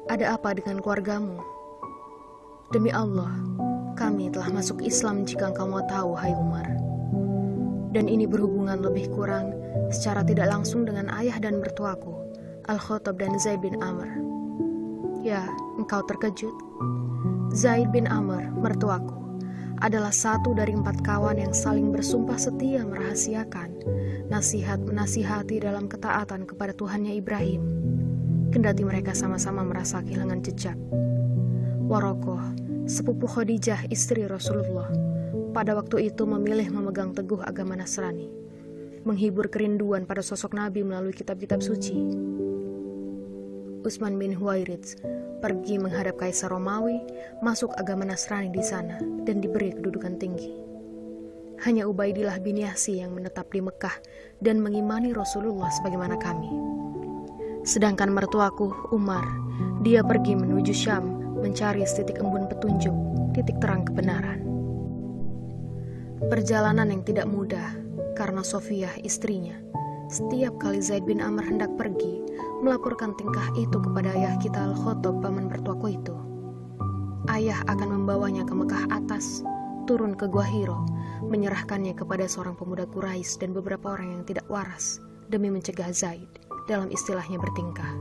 Ada apa dengan keluargamu? Demi Allah, kami telah masuk Islam jika engkau mau tahu, hai Umar. Dan ini berhubungan lebih kurang secara tidak langsung dengan ayah dan mertuaku, Al-Khattab dan Zaid bin Amr. Ya, engkau terkejut? Zaid bin Amr, mertuaku, adalah satu dari 4 kawan yang saling bersumpah setia merahasiakan nasihat-menasihati dalam ketaatan kepada Tuhannya Ibrahim, kendati mereka sama-sama merasa kehilangan jejak. Warokoh, sepupu Khadijah istri Rasulullah, pada waktu itu memilih memegang teguh agama Nasrani, menghibur kerinduan pada sosok Nabi melalui kitab-kitab suci. Utsman bin Huwairits pergi menghadap Kaisar Romawi, masuk agama Nasrani di sana, dan diberi kedudukan tinggi. Hanya Ubaidillah bin Yahsi yang menetap di Mekah dan mengimani Rasulullah sebagaimana kami. Sedangkan mertuaku, Umar, dia pergi menuju Syam mencari titik embun petunjuk, titik terang kebenaran. Perjalanan yang tidak mudah, karena Sofiyah istrinya, setiap kali Zaid bin Amr hendak pergi, melaporkan tingkah itu kepada ayah kita Al-Khattab, paman mertuaku itu. Ayah akan membawanya ke Mekah atas, turun ke Gua Hiro, menyerahkannya kepada seorang pemuda Quraisy dan beberapa orang yang tidak waras, demi mencegah Zaid, dalam istilahnya bertingkah.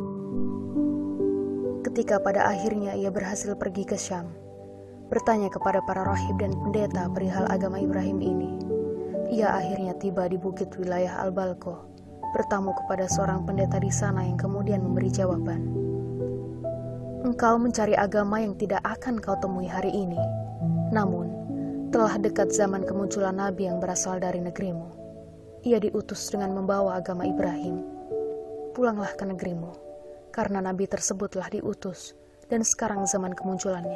Ketika pada akhirnya ia berhasil pergi ke Syam, bertanya kepada para rahib dan pendeta perihal agama Ibrahim ini, ia akhirnya tiba di bukit wilayah Al-Balqo, bertamu kepada seorang pendeta di sana yang kemudian memberi jawaban. Engkau mencari agama yang tidak akan kau temui hari ini, namun telah dekat zaman kemunculan Nabi yang berasal dari negerimu. Ia diutus dengan membawa agama Ibrahim. Pulanglah ke negerimu, karena Nabi tersebut telah diutus, dan sekarang zaman kemunculannya.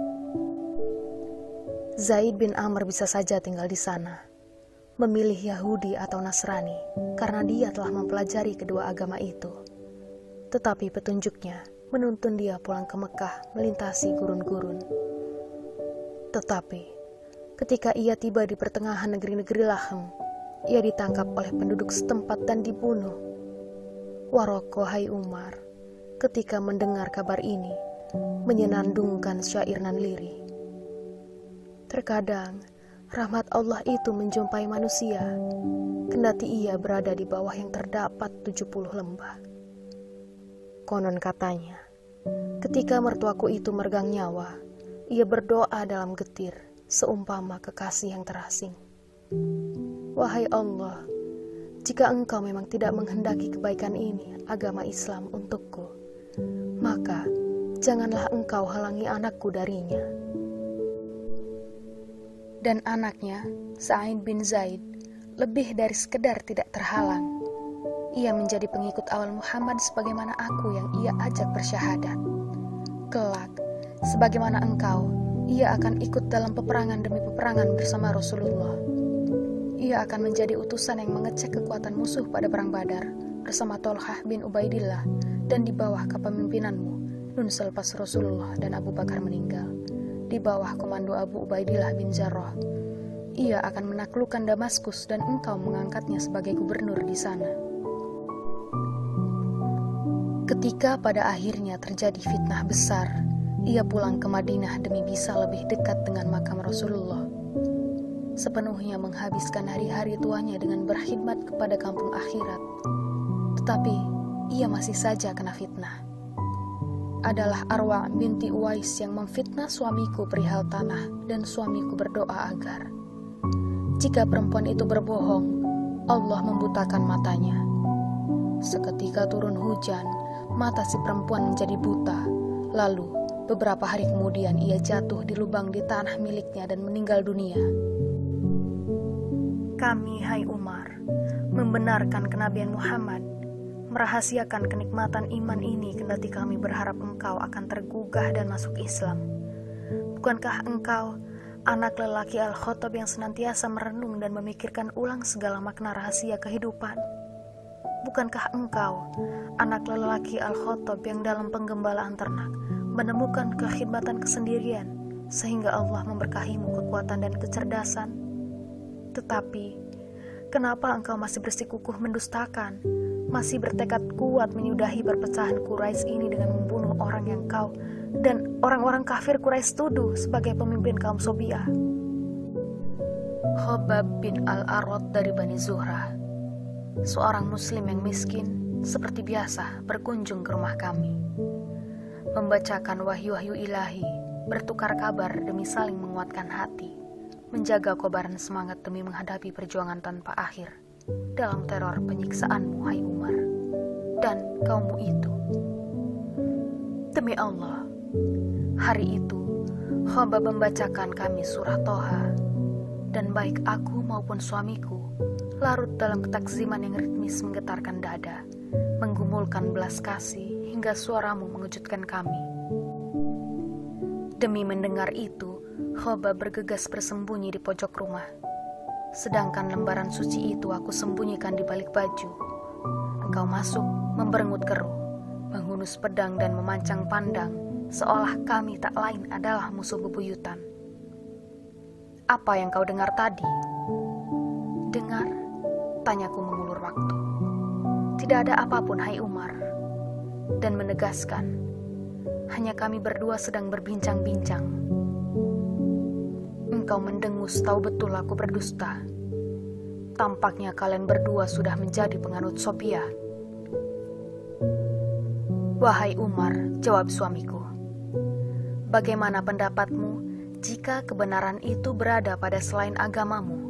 Zaid bin Amr bisa saja tinggal di sana, memilih Yahudi atau Nasrani, karena dia telah mempelajari kedua agama itu. Tetapi petunjuknya menuntun dia pulang ke Mekah melintasi gurun-gurun. Tetapi ketika ia tiba di pertengahan negeri-negeri Lahem, ia ditangkap oleh penduduk setempat dan dibunuh. Warokoh, hai Umar, ketika mendengar kabar ini, menyenandungkan syair nan lirih. Terkadang rahmat Allah itu menjumpai manusia, kendati ia berada di bawah yang terdapat 70 lembah. Konon katanya, ketika mertuaku itu meregang nyawa, ia berdoa dalam getir, seumpama kekasih yang terasing. Wahai Allah, jika engkau memang tidak menghendaki kebaikan ini, agama Islam untukku, maka janganlah engkau halangi anakku darinya. Dan anaknya, Sa'id bin Zaid, lebih dari sekedar tidak terhalang. Ia menjadi pengikut awal Muhammad sebagaimana aku yang ia ajak bersyahadat. Kelak, sebagaimana engkau, ia akan ikut dalam peperangan demi peperangan bersama Rasulullah. Ia akan menjadi utusan yang mengecek kekuatan musuh pada perang Badar bersama Tolhah bin Ubaidillah dan di bawah kepemimpinanmu nun selepas Rasulullah dan Abu Bakar meninggal. Di bawah komando Abu Ubaidillah bin Jarrah, ia akan menaklukkan Damaskus dan engkau mengangkatnya sebagai gubernur di sana. Ketika pada akhirnya terjadi fitnah besar, ia pulang ke Madinah demi bisa lebih dekat dengan makam Rasulullah. Sepenuhnya menghabiskan hari-hari tuanya dengan berkhidmat kepada kampung akhirat. Tetapi ia masih saja kena fitnah. Adalah Arwa binti Uwais yang memfitnah suamiku perihal tanah, dan suamiku berdoa agar jika perempuan itu berbohong, Allah membutakan matanya. Seketika turun hujan, mata si perempuan menjadi buta. Lalu beberapa hari kemudian ia jatuh di lubang di tanah miliknya dan meninggal dunia. Kami, hai Umar, membenarkan kenabian Muhammad, merahasiakan kenikmatan iman ini kendati kami berharap engkau akan tergugah dan masuk Islam. Bukankah engkau, anak lelaki Al-Khattab yang senantiasa merenung dan memikirkan ulang segala makna rahasia kehidupan? Bukankah engkau, anak lelaki Al-Khattab yang dalam penggembalaan ternak menemukan kekhidmatan kesendirian, sehingga Allah memberkahimu kekuatan dan kecerdasan? Tetapi, kenapa engkau masih bersikukuh mendustakan, masih bertekad kuat menyudahi perpecahan Quraisy ini dengan membunuh orang yang kau dan orang-orang kafir Quraisy tuduh sebagai pemimpin kaum Sobiah. Khobab bin Al-Arad dari Bani Zuhrah, seorang muslim yang miskin, seperti biasa berkunjung ke rumah kami, membacakan wahyu-wahyu ilahi, bertukar kabar demi saling menguatkan hati, menjaga kobaran semangat demi menghadapi perjuangan tanpa akhir dalam teror penyiksaanmu, hai Umar, dan kaummu itu. Demi Allah, hari itu Khobab membacakan kami surah Toha, dan baik aku maupun suamiku larut dalam ketaksiman yang ritmis menggetarkan dada, menggumulkan belas kasih hingga suaramu mengejutkan kami. Demi mendengar itu, Khobab bergegas bersembunyi di pojok rumah. Sedangkan lembaran suci itu aku sembunyikan di balik baju. Engkau masuk, memberengut keruh, menghunus pedang dan memancang pandang, seolah kami tak lain adalah musuh bebuyutan. Apa yang kau dengar tadi? Dengar, tanyaku mengulur waktu. Tidak ada apapun, hai Umar. Dan menegaskan, hanya kami berdua sedang berbincang-bincang. Engkau mendengus tahu betul aku berdusta. Tampaknya kalian berdua sudah menjadi penganut Sobiah. Wahai Umar, jawab suamiku. Bagaimana pendapatmu jika kebenaran itu berada pada selain agamamu?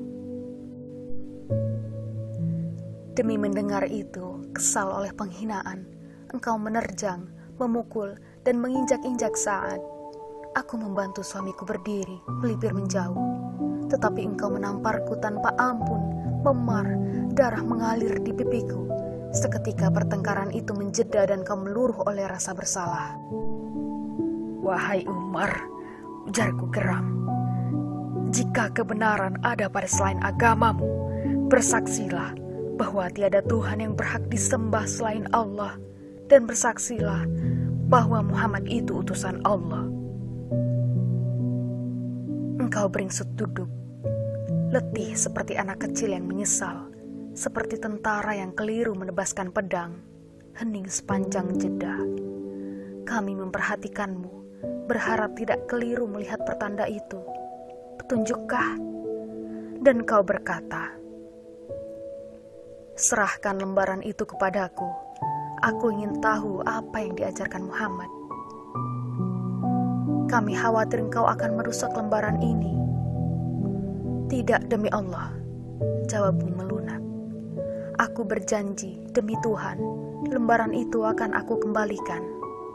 Demi mendengar itu, kesal oleh penghinaan, engkau menerjang, memukul, dan menginjak-injak saat aku membantu suamiku berdiri, melipir menjauh. Tetapi engkau menamparku tanpa ampun, memar, darah mengalir di pipiku. Seketika pertengkaran itu menjeda dan kau meluruh oleh rasa bersalah. Wahai Umar, ujarku geram. Jika kebenaran ada pada selain agamamu, bersaksilah bahwa tiada Tuhan yang berhak disembah selain Allah, dan bersaksilah bahwa Muhammad itu utusan Allah. Engkau beringsut duduk, letih seperti anak kecil yang menyesal, seperti tentara yang keliru menebaskan pedang, hening sepanjang jeda. Kami memperhatikanmu, berharap tidak keliru melihat pertanda itu. Petunjukkah? Dan kau berkata, serahkan lembaran itu kepadaku. Aku ingin tahu apa yang diajarkan Muhammad. Kami khawatir engkau akan merusak lembaran ini. Tidak, demi Allah, jawabmu melunak. Aku berjanji, demi Tuhan, lembaran itu akan aku kembalikan.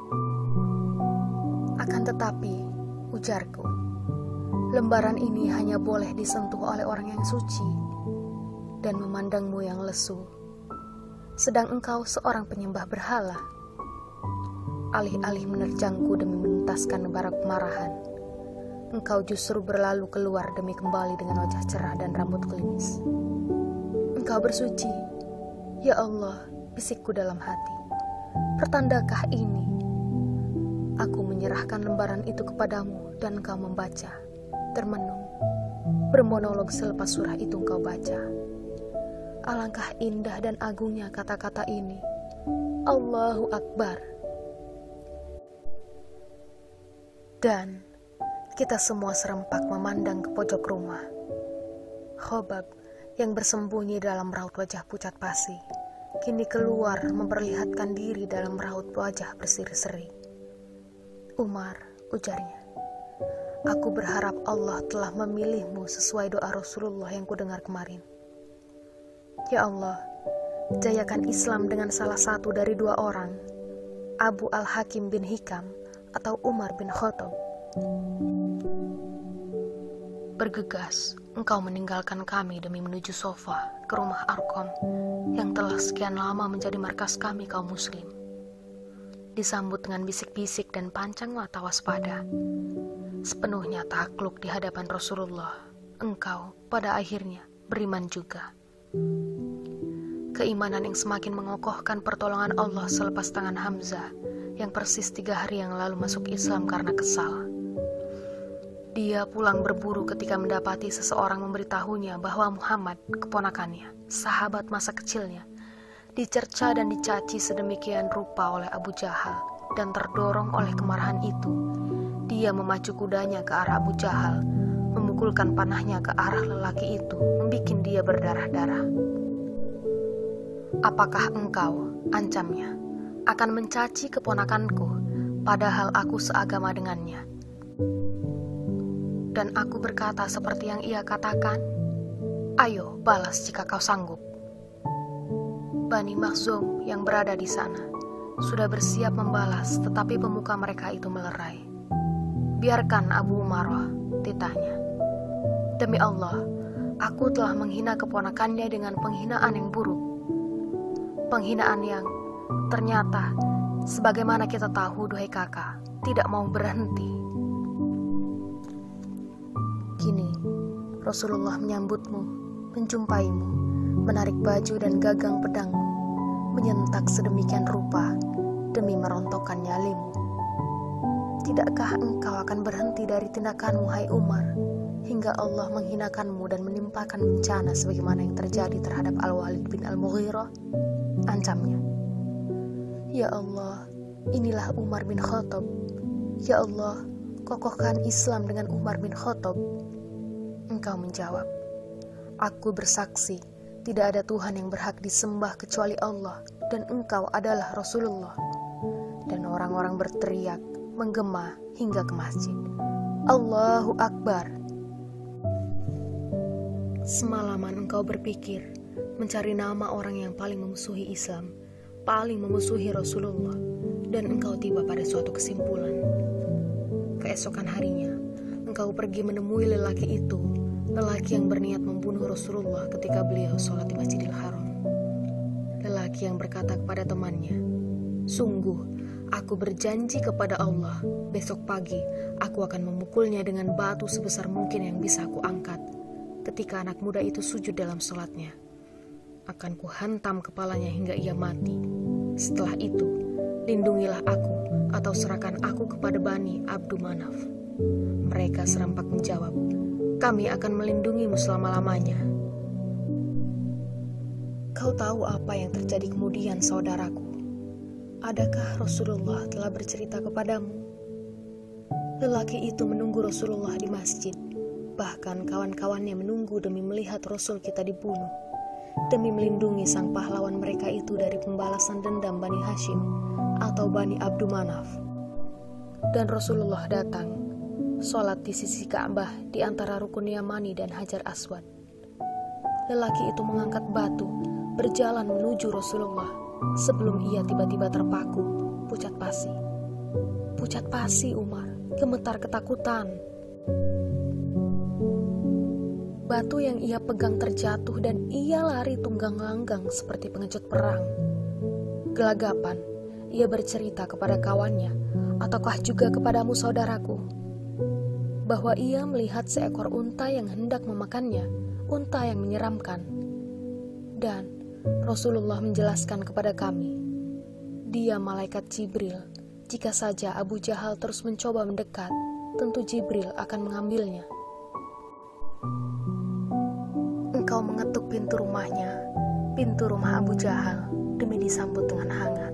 Akan tetapi, ujarku, lembaran ini hanya boleh disentuh oleh orang yang suci dan memandangmu yang lesu, sedang engkau seorang penyembah berhala. Alih-alih menerjangku demi menuntaskan bara kemarahan, engkau justru berlalu keluar demi kembali dengan wajah cerah dan rambut klimis. Engkau bersuci, ya Allah, bisikku dalam hati. Pertandakah ini? Aku menyerahkan lembaran itu kepadamu dan engkau membaca, termenung, bermonolog selepas surah itu engkau baca. Alangkah indah dan agungnya kata-kata ini. Allahu Akbar. Dan kita semua serempak memandang ke pojok rumah. Khobab yang bersembunyi dalam raut wajah pucat pasi, kini keluar memperlihatkan diri dalam raut wajah berseri-seri. Umar, ujarnya, aku berharap Allah telah memilihmu sesuai doa Rasulullah yang kudengar kemarin. Ya Allah, jayakan Islam dengan salah satu dari dua orang, Abu Al-Hakim bin Hikam atau Umar bin Khattab. Bergegas, engkau meninggalkan kami demi menuju sofa ke rumah Arkom yang telah sekian lama menjadi markas kami kaum muslim. Disambut dengan bisik-bisik dan pancang mata waspada. Sepenuhnya takluk di hadapan Rasulullah, engkau pada akhirnya beriman juga. Keimanan yang semakin mengokohkan pertolongan Allah selepas tangan Hamzah yang persis 3 hari yang lalu masuk Islam karena kesal. Dia pulang berburu ketika mendapati seseorang memberitahunya bahwa Muhammad, keponakannya, sahabat masa kecilnya, dicerca dan dicaci sedemikian rupa oleh Abu Jahal, dan terdorong oleh kemarahan itu, dia memacu kudanya ke arah Abu Jahal, memukulkan panahnya ke arah lelaki itu, membikin dia berdarah-darah. "Apakah engkau," ancamnya, "akan mencaci keponakanku, padahal aku seagama dengannya?" Dan aku berkata seperti yang ia katakan, "Ayo, balas jika kau sanggup." Bani Makhzum yang berada di sana sudah bersiap membalas, tetapi pemuka mereka itu melerai. "Biarkan Abu Umarah," titahnya. "Demi Allah, aku telah menghina keponakannya dengan penghinaan yang buruk. Penghinaan yang ternyata, sebagaimana kita tahu, duhai kakak, tidak mau berhenti. Kini, Rasulullah menyambutmu, menjumpaimu, menarik baju dan gagang pedangmu, menyentak sedemikian rupa demi merontokkan nyalimu. Tidakkah engkau akan berhenti dari tindakanmu, hai Umar, hingga Allah menghinakanmu dan menimpakan bencana sebagaimana yang terjadi terhadap Al-Walid bin Al-Mughirah?" ancamnya. "Ya Allah, inilah Umar bin Khattab. Ya Allah, kokohkan Islam dengan Umar bin Khattab." Engkau menjawab, "Aku bersaksi, tidak ada Tuhan yang berhak disembah kecuali Allah, dan engkau adalah Rasulullah." Dan orang-orang berteriak, menggema hingga ke masjid, "Allahu Akbar." Semalaman engkau berpikir, mencari nama orang yang paling memusuhi Islam, paling memusuhi Rasulullah, dan engkau tiba pada suatu kesimpulan. Keesokan harinya, engkau pergi menemui lelaki itu, lelaki yang berniat membunuh Rasulullah ketika beliau sholat di Masjidil Haram. Lelaki yang berkata kepada temannya, "Sungguh, aku berjanji kepada Allah, besok pagi aku akan memukulnya dengan batu sebesar mungkin yang bisa aku angkat. Ketika anak muda itu sujud dalam sholatnya, akan kuhantam kepalanya hingga ia mati. Setelah itu, lindungilah aku atau serahkan aku kepada Bani Abdu Manaf." Mereka serempak menjawab, "Kami akan melindungimu selama-lamanya." Kau tahu apa yang terjadi kemudian, saudaraku? Adakah Rasulullah telah bercerita kepadamu? Lelaki itu menunggu Rasulullah di masjid. Bahkan kawan-kawannya menunggu demi melihat Rasul kita dibunuh, demi melindungi sang pahlawan mereka itu dari pembalasan dendam Bani Hashim atau Bani Abdu Manaf. Dan Rasulullah datang, sholat di sisi Ka'bah di antara Rukun Yamani dan Hajar Aswad. Lelaki itu mengangkat batu, berjalan menuju Rasulullah, sebelum ia tiba-tiba terpaku, pucat pasi. Pucat pasi Umar, gemetar ketakutan. Batu yang ia pegang terjatuh dan ia lari tunggang langgang seperti pengecut perang. Gelagapan, ia bercerita kepada kawannya, ataukah juga kepadamu saudaraku, bahwa ia melihat seekor unta yang hendak memakannya, unta yang menyeramkan. Dan Rasulullah menjelaskan kepada kami, dia malaikat Jibril. Jika saja Abu Jahal terus mencoba mendekat, tentu Jibril akan mengambilnya. Engkau mengetuk pintu rumahnya, pintu rumah Abu Jahal, demi disambut dengan hangat.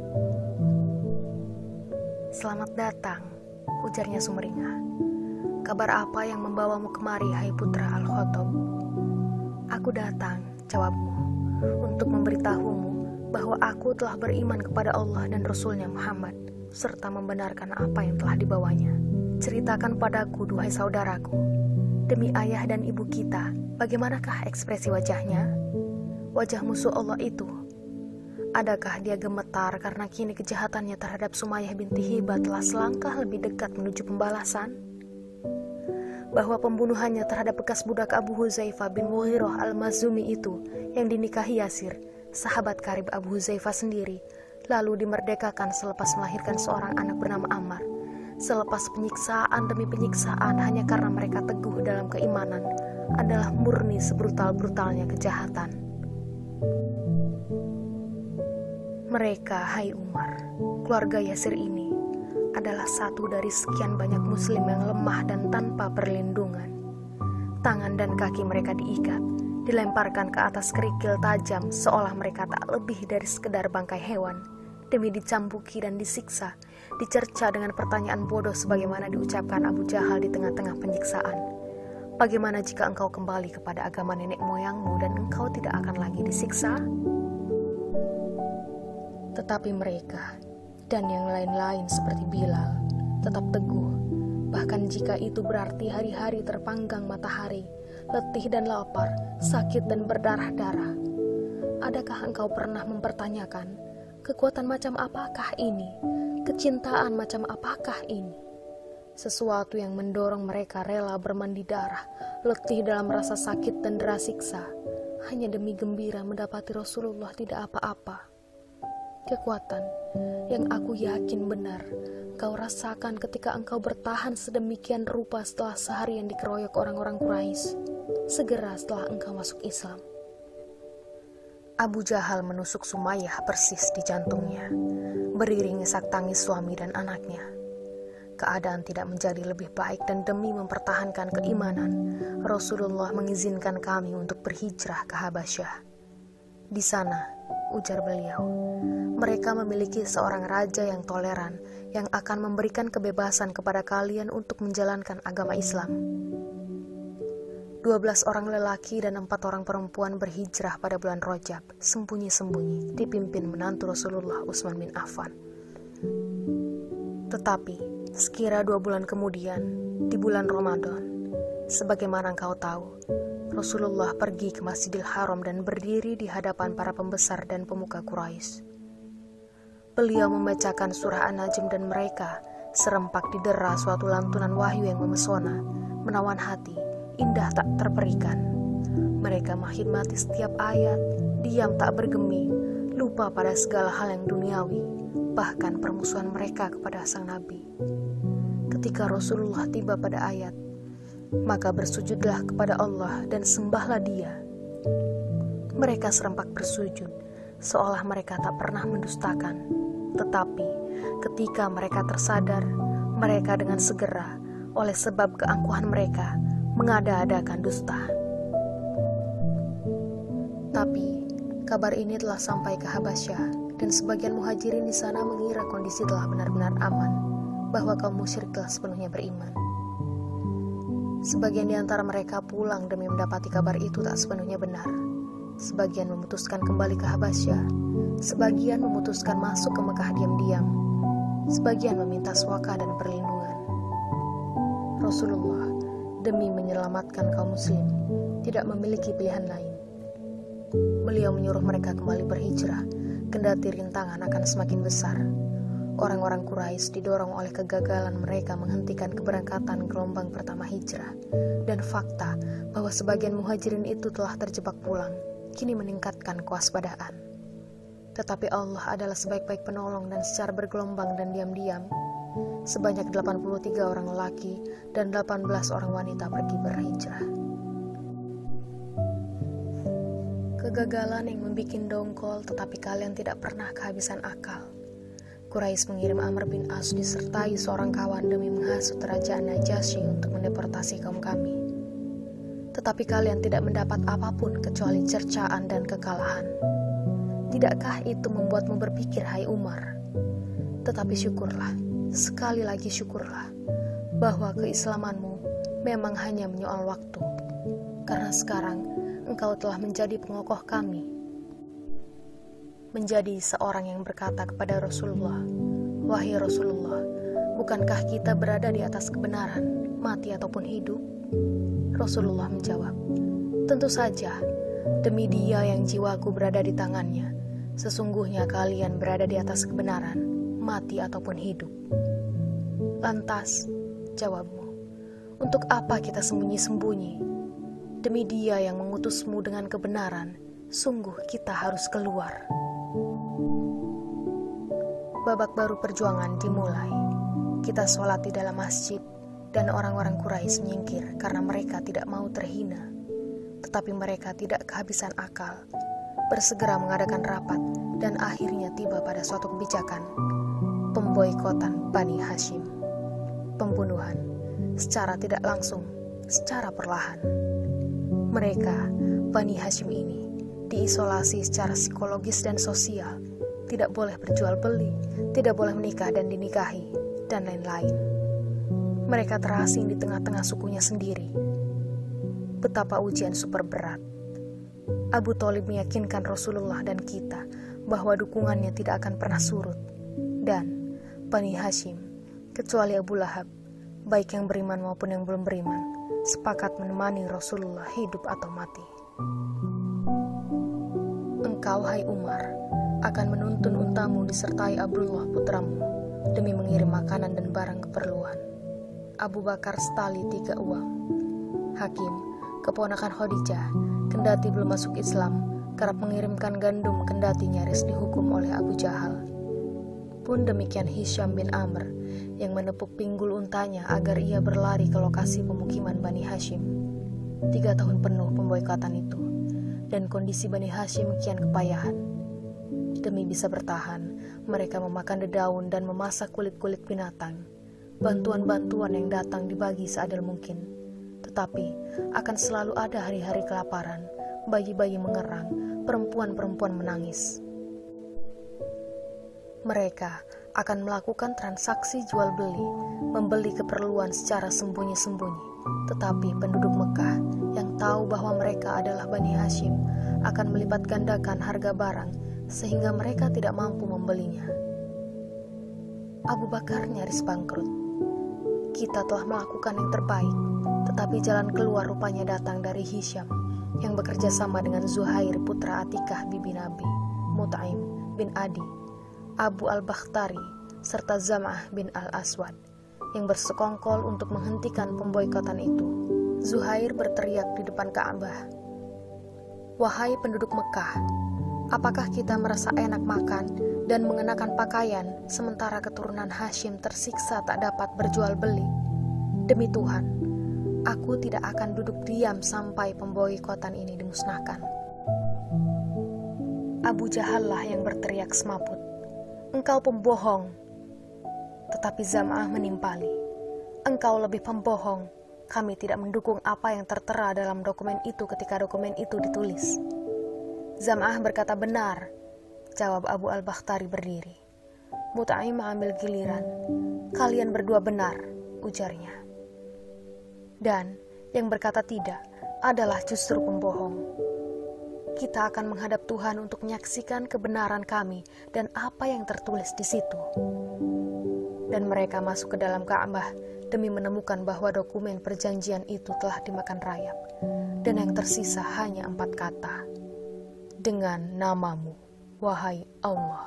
"Selamat datang," ujarnya sumringah. "Kabar apa yang membawamu kemari, hai putra Al-Khattab?" "Aku datang," jawabmu, "untuk memberitahumu bahwa aku telah beriman kepada Allah dan Rasulnya Muhammad, serta membenarkan apa yang telah dibawanya. Ceritakan padaku, duhai saudaraku, demi ayah dan ibu kita, bagaimanakah ekspresi wajahnya? Wajah musuh Allah itu. Adakah dia gemetar karena kini kejahatannya terhadap Sumayyah binti Hibah telah selangkah lebih dekat menuju pembalasan? Bahwa pembunuhannya terhadap bekas budak Abu Huzaifah bin Mughirah al-Makhzumi itu yang dinikahi Yasir, sahabat karib Abu Huzaifah sendiri, lalu dimerdekakan selepas melahirkan seorang anak bernama Ammar, selepas penyiksaan demi penyiksaan hanya karena mereka teguh dalam keimanan, adalah murni sebrutal-brutalnya kejahatan. Mereka, hai Umar, keluarga Yasir ini adalah satu dari sekian banyak muslim yang lemah dan tanpa perlindungan. Tangan dan kaki mereka diikat, dilemparkan ke atas kerikil tajam seolah mereka tak lebih dari sekedar bangkai hewan, demi dicambuki dan disiksa, dicerca dengan pertanyaan bodoh sebagaimana diucapkan Abu Jahal di tengah-tengah penyiksaan. Bagaimana jika engkau kembali kepada agama nenek moyangmu dan engkau tidak akan lagi disiksa? Tetapi mereka dan yang lain-lain seperti Bilal tetap teguh, bahkan jika itu berarti hari-hari terpanggang matahari, letih dan lapar, sakit dan berdarah-darah. Adakah engkau pernah mempertanyakan, kekuatan macam apakah ini? Kecintaan macam apakah ini? Sesuatu yang mendorong mereka rela bermandi darah, letih dalam rasa sakit dan dera siksa, hanya demi gembira mendapati Rasulullah tidak apa-apa. Kekuatan yang aku yakin benar kau rasakan ketika engkau bertahan sedemikian rupa setelah seharian dikeroyok orang-orang Quraisy, segera setelah engkau masuk Islam. Abu Jahal menusuk Sumayyah persis di jantungnya, beriring isak tangis suami dan anaknya. Keadaan tidak menjadi lebih baik dan demi mempertahankan keimanan, Rasulullah mengizinkan kami untuk berhijrah ke Habasyah. Di sana, ujar beliau, mereka memiliki seorang raja yang toleran yang akan memberikan kebebasan kepada kalian untuk menjalankan agama Islam. 12 orang lelaki dan 4 orang perempuan berhijrah pada bulan Rajab, sembunyi-sembunyi, dipimpin menantu Rasulullah Utsman bin Affan. Tetapi, sekira 2 bulan kemudian, di bulan Ramadan, sebagaimana engkau tahu, Rasulullah pergi ke Masjidil Haram dan berdiri di hadapan para pembesar dan pemuka Quraisy. Beliau membacakan surah An-Najm dan mereka serempak didera suatu lantunan wahyu yang memesona, menawan hati, indah tak terperikan. Mereka menghormati setiap ayat, diam tak bergeming, lupa pada segala hal yang duniawi, bahkan permusuhan mereka kepada sang Nabi. Ketika Rasulullah tiba pada ayat, maka bersujudlah kepada Allah dan sembahlah Dia. Mereka serempak bersujud, seolah mereka tak pernah mendustakan. Tetapi ketika mereka tersadar, mereka dengan segera, oleh sebab keangkuhan mereka, mengada-adakan dusta. Tapi kabar ini telah sampai ke Habasyah, dan sebagian muhajirin di sana mengira kondisi telah benar-benar aman, bahwa kaum musyrik telah sepenuhnya beriman. Sebagian di antara mereka pulang demi mendapati kabar itu tak sepenuhnya benar. Sebagian memutuskan kembali ke Habasyah, sebagian memutuskan masuk ke Mekah diam-diam, sebagian meminta swaka dan perlindungan. Rasulullah, demi menyelamatkan kaum muslim, tidak memiliki pilihan lain. Beliau menyuruh mereka kembali berhijrah, kendati rintangan akan semakin besar. Orang-orang Quraisy didorong oleh kegagalan mereka menghentikan keberangkatan gelombang pertama hijrah, dan fakta bahwa sebagian muhajirin itu telah terjebak pulang, kini meningkatkan kewaspadaan. Tetapi Allah adalah sebaik-baik penolong, dan secara bergelombang dan diam-diam, sebanyak 83 orang lelaki dan 18 orang wanita pergi berhijrah. Kegagalan yang membuat dongkol, tetapi kalian tidak pernah kehabisan akal. Quraisy mengirim Amr bin As disertai seorang kawan demi menghasut Raja Najasyi untuk mendeportasi kaum kami. Tetapi kalian tidak mendapat apapun kecuali cercaan dan kekalahan. Tidakkah itu membuatmu berpikir, hai Umar? Tetapi syukurlah, sekali lagi syukurlah, bahwa keislamanmu memang hanya menyoal waktu. Karena sekarang engkau telah menjadi pengokoh kami. Menjadi seorang yang berkata kepada Rasulullah, wahai Rasulullah, bukankah kita berada di atas kebenaran, mati ataupun hidup? Rasulullah menjawab, tentu saja, demi Dia yang jiwaku berada di tangannya, sesungguhnya kalian berada di atas kebenaran, mati ataupun hidup. Lantas, jawabmu, untuk apa kita sembunyi-sembunyi? Demi Dia yang mengutusmu dengan kebenaran, sungguh kita harus keluar. Babak baru perjuangan dimulai. Kita sholat di dalam masjid, dan orang-orang Quraisy menyingkir karena mereka tidak mau terhina. Tetapi mereka tidak kehabisan akal, bersegera mengadakan rapat, dan akhirnya tiba pada suatu kebijakan, pemboikotan Bani Hashim, pembunuhan secara tidak langsung, secara perlahan. Mereka, Bani Hashim ini diisolasi secara psikologis dan sosial, tidak boleh berjual beli, tidak boleh menikah dan dinikahi, dan lain-lain. Mereka terasing di tengah-tengah sukunya sendiri. Betapa ujian super berat. Abu Thalib meyakinkan Rasulullah dan kita bahwa dukungannya tidak akan pernah surut. Dan Bani Hashim, kecuali Abu Lahab, baik yang beriman maupun yang belum beriman, sepakat menemani Rasulullah hidup atau mati. Engkau, hai Umar, akan menuntun untamu disertai Abdullah putramu demi mengirim makanan dan barang keperluan. Abu Bakar setali 3 uang. Hakim, keponakan Khadijah, kendati belum masuk Islam, kerap mengirimkan gandum kendati nyaris dihukum oleh Abu Jahal. Pun demikian Hisham bin Amr yang menepuk pinggul untanya agar ia berlari ke lokasi pemukiman Bani Hashim. 3 tahun penuh pemboikotan itu, dan kondisi Bani Hashim kian kepayahan. Demi bisa bertahan, mereka memakan dedaun dan memasak kulit-kulit binatang. Bantuan-bantuan yang datang dibagi seadil mungkin. Tetapi akan selalu ada hari-hari kelaparan, bayi-bayi mengerang, perempuan-perempuan menangis. Mereka akan melakukan transaksi jual beli, membeli keperluan secara sembunyi-sembunyi. Tetapi penduduk Mekah yang tahu bahwa mereka adalah Bani Hashim akan melipat gandakan harga barang sehingga mereka tidak mampu membelinya. Abu Bakar nyaris bangkrut. Kita telah melakukan yang terbaik, tetapi jalan keluar rupanya datang dari Hisham yang bekerja sama dengan Zuhair putra Atikah bibi Nabi, Mut'aim bin Adi, Abu al-Bakhtari, serta Zam'ah bin al-Aswad yang bersekongkol untuk menghentikan pemboikotan itu. Zuhair berteriak di depan Ka'bah, "Wahai penduduk Mekah, apakah kita merasa enak makan dan mengenakan pakaian sementara keturunan Hashim tersiksa tak dapat berjual beli? Demi Tuhan, aku tidak akan duduk diam sampai pemboikotan ini dimusnahkan." Abu Jahal lah yang berteriak semaput, "Engkau pembohong." Tetapi Zam'ah menimpali, "Engkau lebih pembohong. Kami tidak mendukung apa yang tertera dalam dokumen itu ketika dokumen itu ditulis." Zam'ah berkata, "Benar," jawab Abu al-Bakhtari berdiri. Mut'aim mengambil giliran. "Kalian berdua benar," ujarnya. Dan yang berkata tidak adalah justru pembohong. Kita akan menghadap Tuhan untuk menyaksikan kebenaran kami dan apa yang tertulis di situ. Dan mereka masuk ke dalam Ka'bah demi menemukan bahwa dokumen perjanjian itu telah dimakan rayap, dan yang tersisa hanya 4 kata. "Dengan namamu, wahai Allah."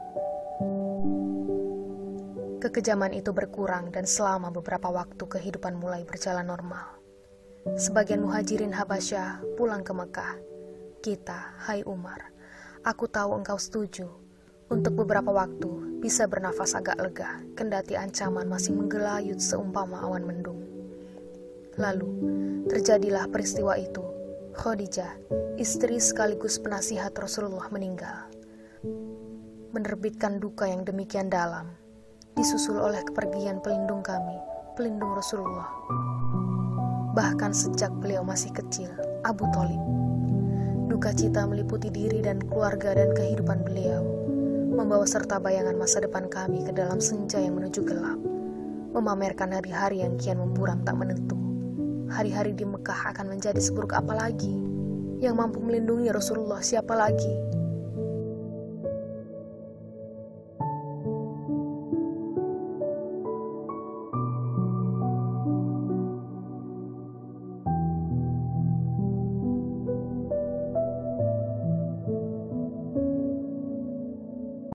Kekejaman itu berkurang dan selama beberapa waktu kehidupan mulai berjalan normal. Sebagian muhajirin Habasyah pulang ke Mekah. Kita, hai Umar, aku tahu engkau setuju untuk beberapa waktu bisa bernafas agak lega, kendati ancaman masih menggelayut seumpama awan mendung. Lalu, terjadilah peristiwa itu. Khadijah, istri sekaligus penasihat Rasulullah, meninggal, menerbitkan duka yang demikian dalam, disusul oleh kepergian pelindung kami, pelindung Rasulullah. Bahkan sejak beliau masih kecil, Abu Thalib. Duka cita meliputi diri dan keluarga dan kehidupan beliau, membawa serta bayangan masa depan kami ke dalam senja yang menuju gelap, memamerkan hari-hari yang kian memburam tak menentu. Hari-hari di Mekah akan menjadi seburuk apa lagi? Yang mampu melindungi Rasulullah siapa lagi?